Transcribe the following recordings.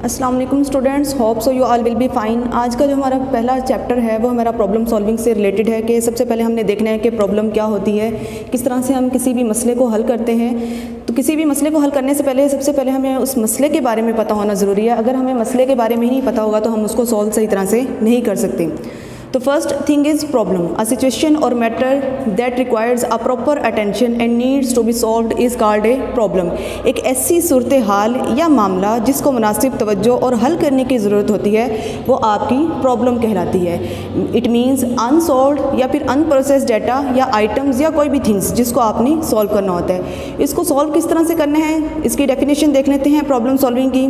अस्सलाम वालेकुम students, hope so you all will be fine. आज का जो हमारा पहला चैप्टर है वो हमारा प्रॉब्लम सॉल्विंग से रिलेटेड है कि सबसे पहले हमने देखना है कि प्रॉब्लम क्या होती है, किस तरह से हम किसी भी मसले को हल करते हैं। तो किसी भी मसले को हल करने से पहले सबसे पहले हमें उस मसले के बारे में पता होना ज़रूरी है। अगर हमें मसले के बारे में ही नहीं पता होगा तो हम उसको सॉल्व सही तरह से नहीं कर सकते। तो first thing is problem. A situation और matter that requires a proper attention and needs to be solved is called a problem. एक ऐसी सूरत हाल या मामला जिसको मुनासिब तवज्जो और हल करने की ज़रूरत होती है वो आपकी प्रॉब्लम कहलाती है। इट मीन्स अनसॉल्व्ड या फिर अनप्रोसेस्ड डाटा या आइटम्स या कोई भी थिंग्स जिसको आपने सॉल्व करना होता है। इसको सॉल्व किस तरह से करना है, इसकी डेफिनेशन देख लेते हैं प्रॉब्लम सॉल्विंग की।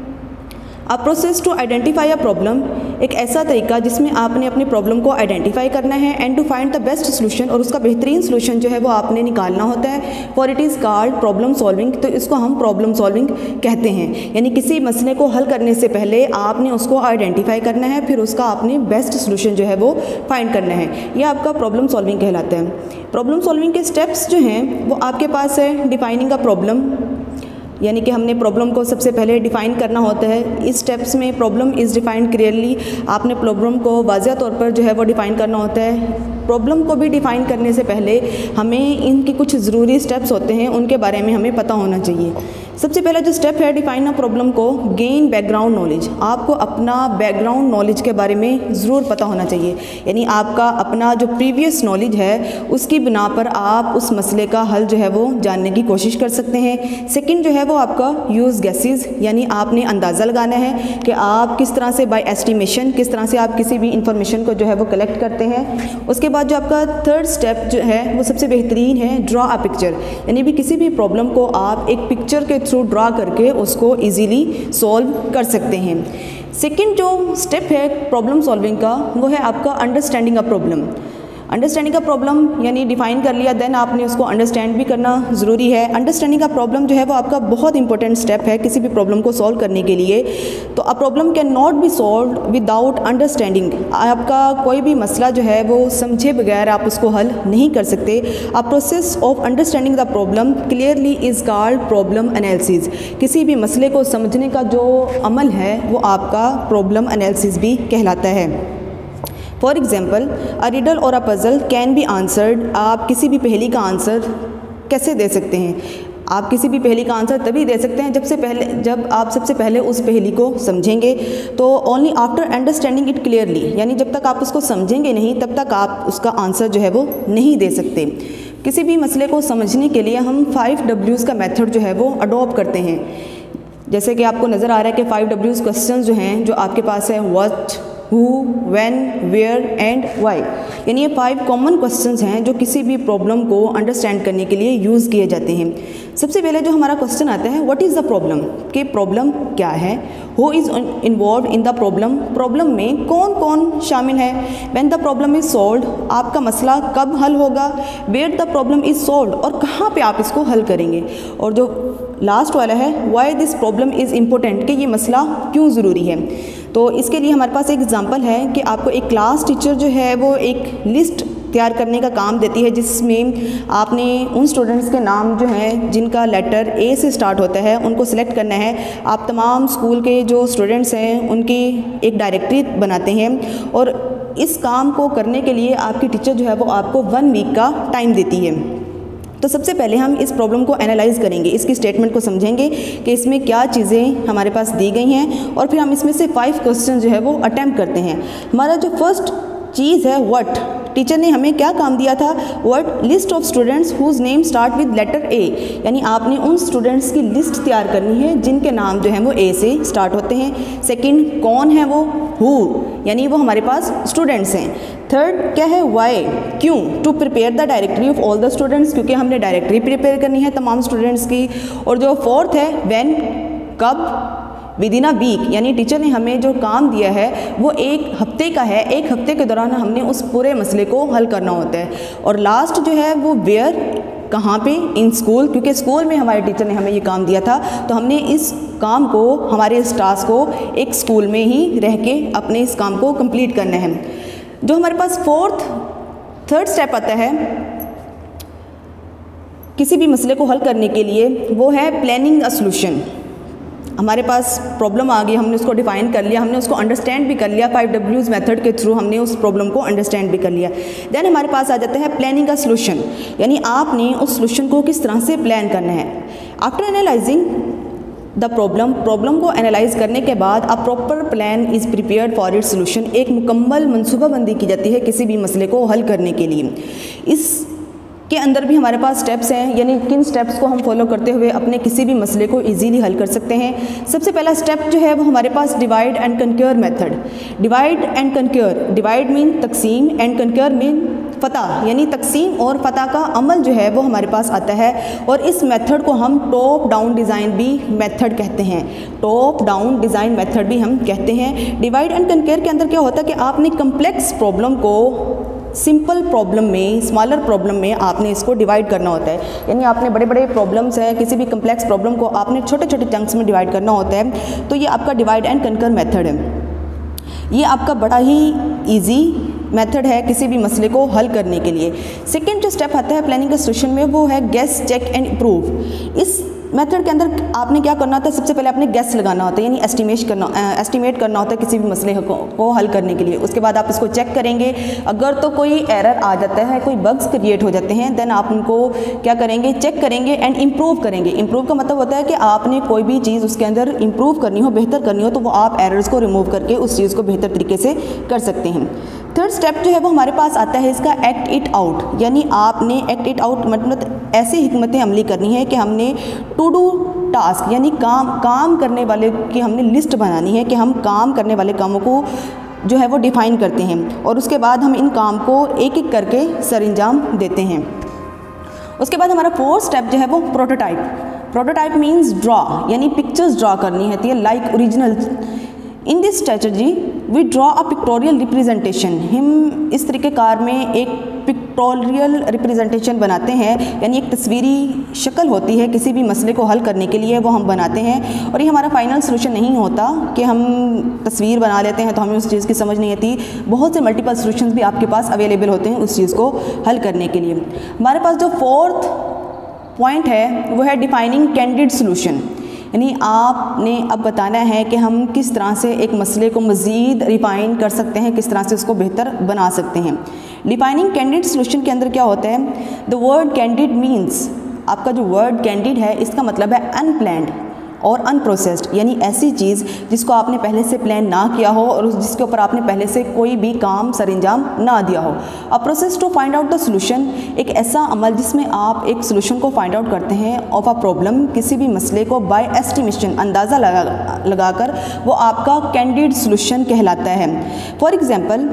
A process to identify a problem, एक ऐसा तरीका जिसमें आपने अपनी प्रॉब्लम को आइडेंटिफाई करना है and to find the best solution, और उसका बेहतरीन सोल्यूशन जो है वो आपने निकालना होता है। For it is called problem solving. तो इसको हम प्रॉब्लम सॉल्विंग कहते हैं। यानी किसी मसले को हल करने से पहले आपने उसको आइडेंटिफाई करना है, फिर उसका आपने बेस्ट सोल्यूशन जो है वो फाइंड करना है। यह आपका प्रॉब्लम सॉल्विंग कहलाता है। प्रॉब्लम सॉल्विंग के स्टेप्स जो हैं वो आपके पास है। डिफाइनिंग अ प्रॉब्लम, यानी कि हमने प्रॉब्लम को सबसे पहले डिफ़ाइन करना होता है। इस स्टेप्स में प्रॉब्लम इज़ डिफाइंड क्लियरली। आपने प्रॉब्लम को वाज़िह तौर पर जो है वो डिफ़ाइन करना होता है। प्रॉब्लम को भी डिफ़ाइन करने से पहले हमें इनके कुछ ज़रूरी स्टेप्स होते हैं, उनके बारे में हमें पता होना चाहिए। सबसे पहला जो स्टेप है डिफ़ाइन अ प्रॉब्लम को, गेन बैकग्राउंड नॉलेज। आपको अपना बैकग्राउंड नॉलेज के बारे में ज़रूर पता होना चाहिए। यानी आपका अपना जो प्रीवियस नॉलेज है उसकी बिना पर आप उस मसले का हल जो है वो जानने की कोशिश कर सकते हैं। सेकंड जो है वो आपका यूज़ गैसेस, यानी आपने अंदाज़ा लगाना है कि आप किस तरह से बाय एस्टिमेशन किस तरह से आप किसी भी इंफॉर्मेशन को जो है वो कलेक्ट करते हैं। उसके बाद जो आपका थर्ड स्टेप जो है वो सबसे बेहतरीन है, ड्रॉ अ पिक्चर। यानी भी किसी भी प्रॉब्लम को आप एक पिक्चर के थ्रू ड्रा करके उसको इजीली सॉल्व कर सकते हैं। सेकंड जो स्टेप है प्रॉब्लम सॉल्विंग का वो है आपका अंडरस्टैंडिंग अ प्रॉब्लम। अंडरस्टैंडिंग का प्रॉब्लम यानी डिफ़ाइन कर लिया, देन आपने उसको अंडरस्टैंड भी करना ज़रूरी है। अंडरस्टैंडिंग का प्रॉब्लम जो है वो आपका बहुत इंपॉर्टेंट स्टेप है किसी भी प्रॉब्लम को सॉल्व करने के लिए। तो a problem can not be solve without understanding. आपका कोई भी मसला जो है वो समझे बगैर आप उसको हल नहीं कर सकते। A process of understanding the problem clearly is called problem analysis. किसी भी मसले को समझने का जो अमल है वो आपका प्रॉब्लम एनालिसिस भी कहलाता है। फॉर एग्ज़ाम्पल अ रिडल और a puzzle can be answered. आप किसी भी पहेली का आंसर कैसे दे सकते हैं? आप किसी भी पहेली का आंसर तभी दे सकते हैं जब आप सबसे पहले उस पहेली को समझेंगे। तो only after understanding it clearly, यानी जब तक आप उसको समझेंगे नहीं तब तक आप उसका आंसर जो है वो नहीं दे सकते। किसी भी मसले को समझने के लिए हम 5 W's का मेथड जो है वो अडॉप्ट करते हैं। जैसे कि आपको नज़र आ रहा है कि 5 W's क्वेश्चन जो हैं जो आपके पास है, what, who, when, where and why. यानी ये 5 कॉमन क्वेश्चंस हैं जो किसी भी प्रॉब्लम को अंडरस्टैंड करने के लिए यूज़ किए जाते हैं। सबसे पहले जो हमारा क्वेश्चन आता है व्हाट इज़ द प्रॉब्लम, कि प्रॉब्लम क्या है। Who is involve in the problem, problem में कौन कौन शामिल है। When the problem is solved, आपका मसला कब हल होगा। Where the problem is solved, और कहाँ पे आप इसको हल करेंगे। और जो लास्ट वाला है why this problem is important, कि ये मसला क्यों ज़रूरी है। तो इसके लिए हमारे पास एक एग्जांपल है कि आपको एक क्लास टीचर जो है वो एक लिस्ट तैयार करने का काम देती है जिसमें आपने उन स्टूडेंट्स के नाम जो हैं जिनका लेटर ए से स्टार्ट होता है उनको सिलेक्ट करना है। आप तमाम स्कूल के जो स्टूडेंट्स हैं उनकी एक डायरेक्टरी बनाते हैं, और इस काम को करने के लिए आपकी टीचर जो है वो आपको 1 वीक का टाइम देती है। तो सबसे पहले हम इस प्रॉब्लम को एनालाइज करेंगे, इसकी स्टेटमेंट को समझेंगे कि इसमें क्या चीज़ें हमारे पास दी गई हैं, और फिर हम इसमें से 5 क्वेश्चन जो है वो अटैम्प्ट करते हैं। हमारा जो फर्स्ट चीज़ है व्हाट, टीचर ने हमें क्या काम दिया था, what list of students whose name start with letter A. यानी आपने उन स्टूडेंट्स की लिस्ट तैयार करनी है जिनके नाम जो हैं वो ए से स्टार्ट होते हैं। सेकंड कौन है वो, हु, यानी वो हमारे पास स्टूडेंट्स हैं। थर्ड क्या है, वाई, क्यों, to prepare the directory of all the students, क्योंकि हमने डायरेक्टरी प्रिपेयर करनी है तमाम स्टूडेंट्स की। और जो फोर्थ है व्हेन, कब, विद इन अ वीक, यानी टीचर ने हमें जो काम दिया है वो 1 हफ्ते का है, 1 हफ्ते के दौरान हमने उस पूरे मसले को हल करना होता है। और लास्ट जो है वो वेयर, कहाँ पे, इन स्कूल, क्योंकि स्कूल में हमारे टीचर ने हमें ये काम दिया था तो हमने इस काम को, हमारे इस टास्क को एक स्कूल में ही रह के अपने इस काम को कंप्लीट करना है। जो हमारे पास थर्ड स्टेप आता है किसी भी मसले को हल करने के लिए, वो है प्लानिंग अ सॉल्यूशन। हमारे पास प्रॉब्लम आ गई, हमने उसको डिफाइन कर लिया, हमने उसको अंडरस्टैंड भी कर लिया, 5Ws मेथड के थ्रू हमने उस प्रॉब्लम को अंडरस्टैंड भी कर लिया। देन हमारे पास आ जाता है प्लानिंग का सोल्यूशन, यानी आपने उस सोल्यूशन को किस तरह से प्लान करना है। आफ्टर एनालाइजिंग द प्रॉब्लम को एनालाइज करने के बाद a proper plan is prepared for its solution, एक मुकम्मल मनसूबाबंदी की जाती है किसी भी मसले को हल करने के लिए। इस के अंदर भी हमारे पास स्टेप्स हैं, यानी किन स्टेप्स को हम फॉलो करते हुए अपने किसी भी मसले को इजीली हल कर सकते हैं। सबसे पहला स्टेप जो है वो हमारे पास divide and conquer method. Divide and conquer, divide mean तकसीम एंड कंक्योर मीन फ़तह, यानी तकसीम और फ़तह का अमल जो है वो हमारे पास आता है। और इस मेथड को हम टॉप डाउन डिज़ाइन भी मेथड कहते हैं, टॉप डाउन डिज़ाइन मेथड भी हम कहते हैं। डिवाइड एंड कंक्योर के अंदर क्या होता है कि आपने कम्प्लेक्स प्रॉब्लम को सिंपल प्रॉब्लम में, स्मॉलर प्रॉब्लम में आपने इसको डिवाइड करना होता है, यानी आपने बड़े बड़े प्रॉब्लम्स हैं, किसी भी कम्प्लेक्स प्रॉब्लम को आपने छोटे छोटे चंक्स में डिवाइड करना होता है। तो ये आपका डिवाइड एंड कंकर मेथड है। ये आपका बड़ा ही ईजी मेथड है किसी भी मसले को हल करने के लिए। सेकेंड जो स्टेप आता है प्लानिंग का सोल्यूशन में वो है गेस, चेक एंड इम्प्रूव। इस मेथड के अंदर आपने क्या करना होता है, सबसे पहले आपने गेस लगाना होता है, यानी एस्टिमेट करना होता है किसी भी मसले को हल करने के लिए। उसके बाद आप इसको चेक करेंगे, अगर तो कोई एरर आ जाता है, कोई बग्स क्रिएट हो जाते हैं, देन आप उनको क्या करेंगे, चेक करेंगे एंड इम्प्रूव करेंगे। इम्प्रूव का मतलब होता है कि आपने कोई भी चीज़ उसके अंदर इम्प्रूव करनी हो, बेहतर करनी हो, तो वो आप एरर्स को रिमूव करके उस चीज़ को बेहतर तरीके से कर सकते हैं। थर्ड स्टेप जो है वो हमारे पास आता है इसका एक्ट इट आउट, यानी आपने एक्ट इट आउट मतलब ऐसी हिकमतें अमली करनी है कि हमने टू डू टास्क, यानी काम करने वाले की हमने लिस्ट बनानी है कि हम काम करने वाले कामों को जो है वो डिफ़ाइन करते हैं और उसके बाद हम इन काम को एक एक करके सरअंजाम देते हैं। उसके बाद हमारा फोर्थ स्टेप जो है वो प्रोटोटाइप। प्रोटोटाइप मीन्स ड्रॉ, यानी पिक्चर्स ड्रॉ करनी है like original. In this strategy we draw a pictorial representation. हम इस तरीके कार में एक पिक्टोरियल रिप्रेजेंटेशन बनाते हैं, यानी एक तस्वीरी शक्ल होती है किसी भी मसले को हल करने के लिए, वो हम बनाते हैं। और ये हमारा फाइनल सोल्यूशन नहीं होता कि हम तस्वीर बना लेते हैं तो हमें उस चीज़ की समझ नहीं आती। बहुत से मल्टीपल सोल्यूशंस भी आपके पास अवेलेबल होते हैं उस चीज़ को हल करने के लिए। हमारे पास जो फोर्थ पॉइंट है वो है डिफाइनिंग कैंडिड सोल्यूशन, यानी आपने अब बताना है कि हम किस तरह से एक मसले को मज़ीद रिफाइन कर सकते हैं, किस तरह से उसको बेहतर बना सकते हैं। डिफाइनिंग कैंडिड सोल्यूशन के अंदर क्या होता है, द वर्ड कैंडिड मीन्स, आपका जो वर्ड कैंडिड है इसका मतलब है अनप्लैन्ड और अनप्रोसेस्ड, यानी ऐसी चीज़ जिसको आपने पहले से प्लान ना किया हो और जिसके ऊपर आपने पहले से कोई भी काम सरअंजाम ना दिया हो। A process to find out the solution, एक ऐसा अमल जिसमें आप एक सोल्यूशन को फाइंड आउट करते हैं ऑफ अ प्रॉब्लम, किसी भी मसले को बाय एस्टिमेशन, अंदाज़ा लगाकर, वो आपका कैंडिड सोल्यूशन कहलाता है। For example,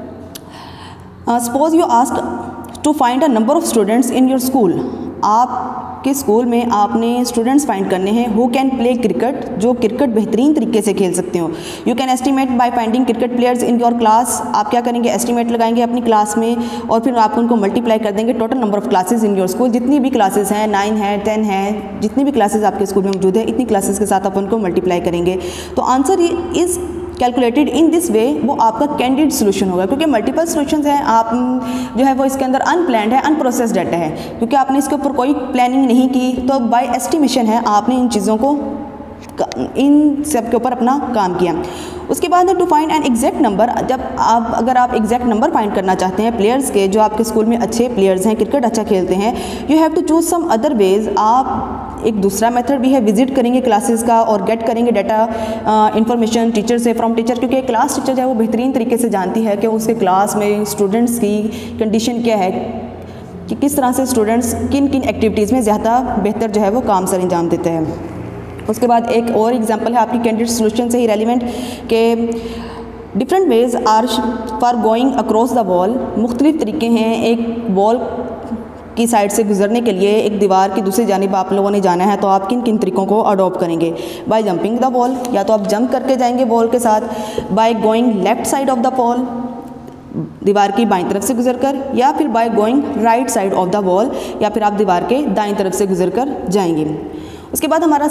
suppose you ask to find a number of students in your school. आपके स्कूल में आपने स्टूडेंट्स फाइंड करने हैं हु कैन प्ले क्रिकेट, जो क्रिकेट बेहतरीन तरीके से खेल सकते हो। You can estimate by finding cricket players in your class. आप क्या करेंगे, एस्टिमेट लगाएंगे अपनी क्लास में और फिर आप उनको मल्टीप्लाई कर देंगे total number of classes in your school. जितनी भी क्लासेस हैं, 9 हैं, 10 हैं, जितनी भी क्लासेस आपके स्कूल में मौजूद है, इतनी क्लासेस के साथ आप उनको मल्टीप्लाई करेंगे। तो answer is calculated in this way, वो आपका कैंडिड सोल्यूशन होगा। क्योंकि मल्टीपल सोल्यूशंस हैं, आप जो है वो इसके अंदर अनप्लैन्ड है, अनप्रोसेस्ड डाटा है, क्योंकि आपने इसके ऊपर कोई प्लानिंग नहीं की, तो बाय एस्टिमेशन है आपने इन चीज़ों को, इन सब के ऊपर अपना काम किया। उसके बाद to find an exact number, जब आप अगर आप एग्जैक्ट नंबर फाइंड करना चाहते हैं प्लेयर्स के, जो आपके स्कूल में अच्छे प्लेयर्स हैं, क्रिकेट अच्छा खेलते हैं, you have to choose some other ways. आप एक दूसरा मेथड भी है, विजिट करेंगे क्लासेस का और गेट करेंगे डाटा इन्फॉर्मेशन टीचर से, फ्रॉम टीचर, क्योंकि क्लास टीचर जो है वो बेहतरीन तरीके से जानती है कि उसके क्लास में स्टूडेंट्स की कंडीशन क्या है, कि किस तरह से स्टूडेंट्स किन किन एक्टिविटीज़ में ज़्यादा बेहतर जो है वो काम सर अंजाम देते हैं। उसके बाद एक और एग्जांपल है आपकी कैंडिड सोल्यूशन से ही रेलिवेंट, के different ways are for going across the wall. मुख्तलिफ तरीके हैं एक वॉल की साइड से गुजरने के लिए, एक दीवार की दूसरी जानिब आप लोगों ने जाना है, तो आप किन किन तरीकों को अडॉप्ट करेंगे। बाय जंपिंग द वॉल, या तो आप जंप करके जाएंगे वॉल के साथ। By going left side of the wall, दीवार की बाईं तरफ से गुजरकर, या फिर by going right side of the wall, या फिर आप दीवार के दाईं तरफ से गुजरकर जाएंगे। उसके बाद हमारा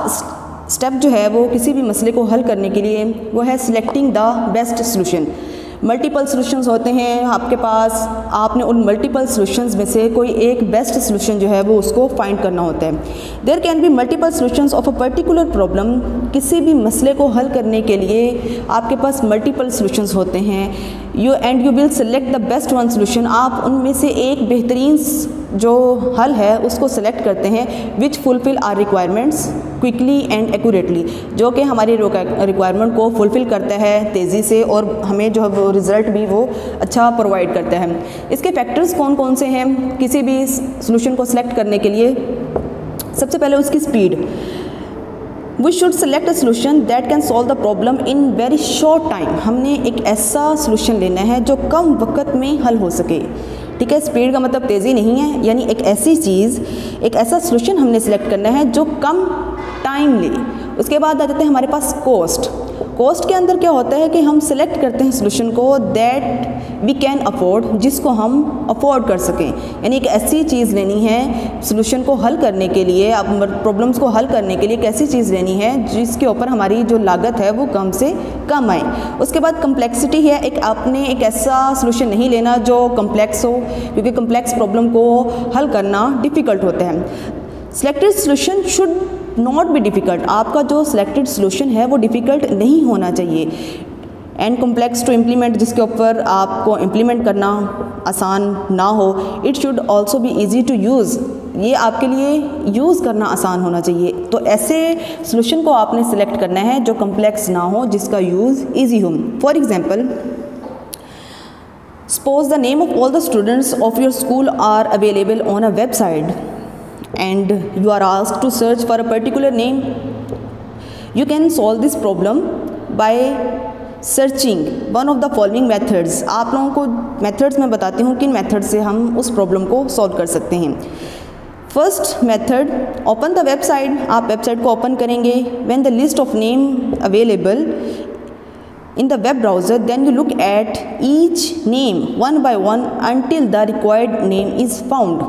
लास्ट स्टेप जो है वो किसी भी मसले को हल करने के लिए वो है selecting the best solution. Multiple solutions होते हैं आपके पास, आपने उन मल्टीपल सॉल्यूशंस में से कोई एक बेस्ट सॉल्यूशन जो है वो उसको फाइंड करना होता है। There can be multiple solutions of a particular problem. किसी भी मसले को हल करने के लिए आपके पास मल्टीपल सॉल्यूशंस होते हैं। You will select the best one solution. आप उनमें से एक बेहतरीन जो हल है उसको सेलेक्ट करते हैं which fulfil our requirements quickly and accurately, जो कि हमारी रिक्वायरमेंट को फुलफ़िल करता है तेज़ी से और हमें जो है वो रिज़ल्ट भी वो अच्छा प्रोवाइड करता है। इसके फैक्टर्स कौन कौन से हैं किसी भी सॉल्यूशन को सिलेक्ट करने के लिए? सबसे पहले उसकी स्पीड। We should select a solution that can solve the problem in very short time. हमने एक ऐसा सोल्यूशन लेना है जो कम वक्त में हल हो सके। ठीक है, स्पीड का मतलब तेज़ी नहीं है, यानी एक ऐसी चीज़, एक ऐसा सोल्यूशन हमने सेलेक्ट करना है जो कम टाइम ले। उसके बाद आ जाते हैं हमारे पास कॉस्ट। कॉस्ट के अंदर क्या होता है कि हम सेलेक्ट करते हैं सोल्यूशन को दैट वी कैन अफोर्ड, जिसको हम अफोर्ड कर सकें। यानी एक ऐसी चीज़ लेनी है सोल्यूशन को हल करने के लिए, अब प्रॉब्लम्स को हल करने के लिए एक ऐसी चीज़ लेनी है जिसके ऊपर हमारी जो लागत है वो कम से कम आए। उसके बाद कम्प्लेक्सिटी है, एक आपने एक ऐसा सोल्यूशन नहीं लेना जो कम्प्लेक्स हो, क्योंकि कम्प्लेक्स प्रॉब्लम को हल करना डिफ़िकल्ट होता है। Selected solution should not be difficult. आपका जो सिलेक्टेड सोल्यूशन है वो डिफ़िकल्ट नहीं होना चाहिए। एंड कॉम्प्लेक्स टू इम्प्लीमेंट, जिसके ऊपर आपको इम्प्लीमेंट करना आसान ना हो। It should also be easy to use, ये आपके लिए यूज़ करना आसान होना चाहिए। तो ऐसे सोल्यूशन को आपने सेलेक्ट करना है जो कॉम्प्लेक्स ना हो, जिसका यूज़ ईजी हो। For example, suppose the name of all the students of your school are available on a website and you are asked to search for a particular name. You can solve this problem by searching one of the following methods. आप लोगों को methods मैं बताती हूँ किन methods से हम उस problem को solve कर सकते हैं। First method, open the website. आप वेबसाइट को ओपन करेंगे। When the list of name available in the web browser, then you look at each name one by one until the required name is found.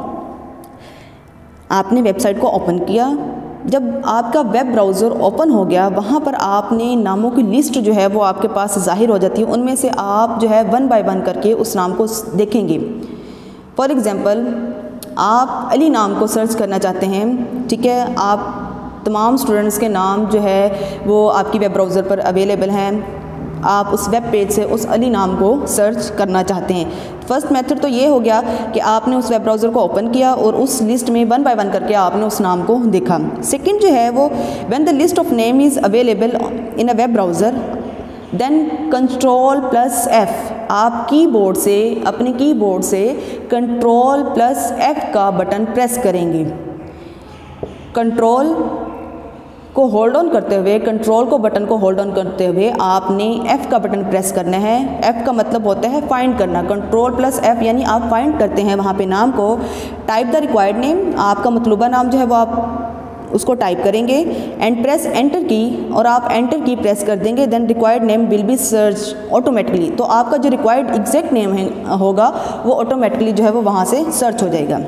आपने website को open किया, जब आपका web browser open हो गया वहाँ पर आपने नामों की लिस्ट जो है वो आपके पास ज़ाहिर हो जाती है। उनमें से आप जो है वन बाय वन करके उस नाम को देखेंगे। फॉर एग्ज़ाम्पल, आप अली नाम को सर्च करना चाहते हैं। ठीक है, आप तमाम स्टूडेंट्स के नाम जो है वो आपकी वेब ब्राउज़र पर अवेलेबल हैं। आप उस वेब पेज से उस अली नाम को सर्च करना चाहते हैं। फर्स्ट मेथड तो ये हो गया कि आपने उस वेब ब्राउज़र को ओपन किया और उस लिस्ट में वन बाय वन करके आपने उस नाम को देखा। सेकंड जो है वो, when the list of name is available in a web browser, then Ctrl+F, आप कीबोर्ड से, अपने कीबोर्ड से Ctrl+F का बटन प्रेस करेंगे। कंट्रोल को होल्ड ऑन करते हुए, कंट्रोल को बटन को होल्ड ऑन करते हुए आपने F का बटन प्रेस करना है। F का मतलब होता है फाइंड करना। Ctrl+F यानी आप फाइंड करते हैं वहाँ पे नाम को। टाइप द रिक्वायर्ड नेम, आपका मतलूबा नाम जो है वो आप उसको टाइप करेंगे एंड प्रेस एंटर की, और आप एंटर की प्रेस कर देंगे। Then required name will be search automatically, तो आपका जो रिक्वायर्ड एग्जैक्ट नेम होगा वो ऑटोमेटिकली जो है वो वहाँ से सर्च हो जाएगा।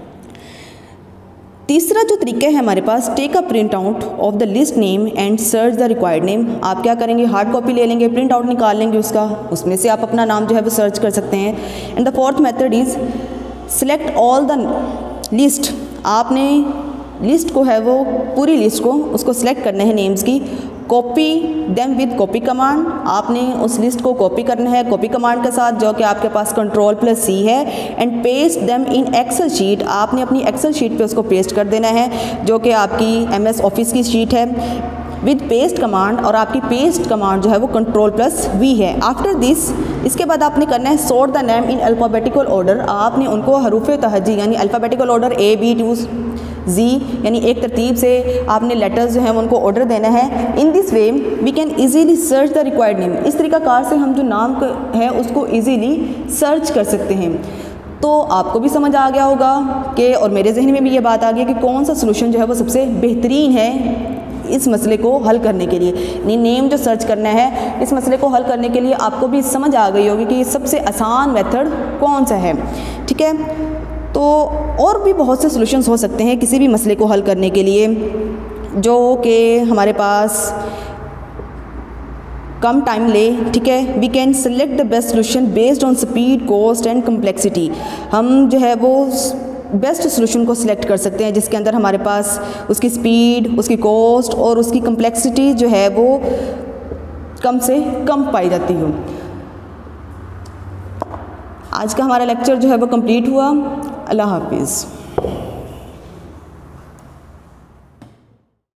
तीसरा जो तरीका है हमारे पास, take a print out of the list name and search the required name. आप क्या करेंगे, हार्ड कॉपी ले लेंगे, प्रिंट आउट निकाल लेंगे उसका, उसमें से आप अपना नाम जो है वो सर्च कर सकते हैं। And the fourth method is select all the list. आपने लिस्ट को है वो पूरी लिस्ट को उसको सिलेक्ट करना है नेम्स की। Copy them with copy command, आपने उस लिस्ट को कॉपी करना है कॉपी कमांड के साथ, जो कि आपके पास Ctrl+C है। And paste them in Excel sheet, आपने अपनी एक्सेल शीट पे उसको पेस्ट कर देना है, जो कि आपकी MS ऑफिस की शीट है विद पेस्ट कमांड, और आपकी पेस्ट कमांड जो है वो Ctrl+V है। आफ्टर दिस, इसके बाद आपने करना है sort the name in alphabetical order. आपने उनको हरूफ तहजी यानी alphabetical order A B to Z यानी एक तरतीब से आपने लेटर्स जो हैं उनको ऑर्डर देना है। In this way we can easily search the required name. इस तरीक़ाकार से हम जो नाम है उसको ईजीली सर्च कर सकते हैं। तो आपको भी समझ आ गया होगा कि, और मेरे जहन में भी ये बात आ गई कि कौन सा सलूशन जो है वो सबसे बेहतरीन है इस मसले को हल करने के लिए। नेम जो सर्च करना है इस मसले को हल करने के लिए आपको भी समझ आ गई होगी कि सबसे आसान मेथड कौन सा है। ठीक है, तो और भी बहुत से सॉल्यूशंस हो सकते हैं किसी भी मसले को हल करने के लिए, जो कि हमारे पास कम टाइम ले, ठीक है। We can select the best solution based on speed, cost and complexity. हम जो है वो बेस्ट सोल्यूशन को सिलेक्ट कर सकते हैं जिसके अंदर हमारे पास उसकी स्पीड, उसकी कॉस्ट और उसकी कम्प्लेक्सिटी जो है वो कम से कम पाई जाती हो। आज का हमारा लेक्चर जो है वो कंप्लीट हुआ। अल्लाह हाफिज़।